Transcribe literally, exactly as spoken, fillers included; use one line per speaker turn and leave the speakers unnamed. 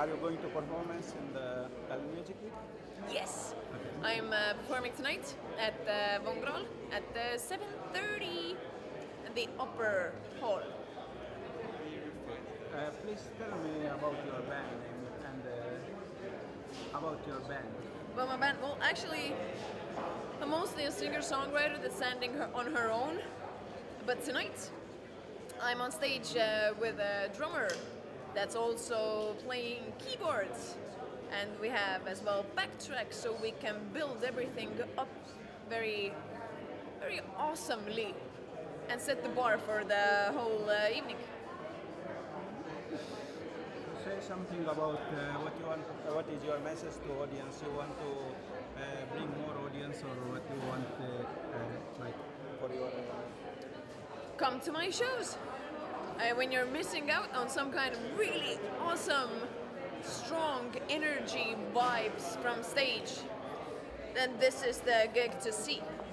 are you going to performance in the Tallinn Music Week?
Yes,
Okay.
I'm uh, performing tonight at uh, Vongrol at uh, seven thirty at the Upper Hall.
Uh, please tell me about your band and, and uh, about your band.
Well, my band, well, actually, I'm mostly a singer-songwriter that's standing her on her own. But tonight, I'm on stage uh, with a drummer that's also playing keyboards. And we have as well backtracks, so we can build everything up very, very awesomely and set the bar for the whole uh, evening.
Say something about uh, what you want. Uh, what is your message to audience? You want to uh, bring more audience, or what you want, uh, uh, like for your? Uh...
Come to my shows. Uh, when you're missing out on some kind of really awesome, strong energy vibes from stage, then this is the gig to see.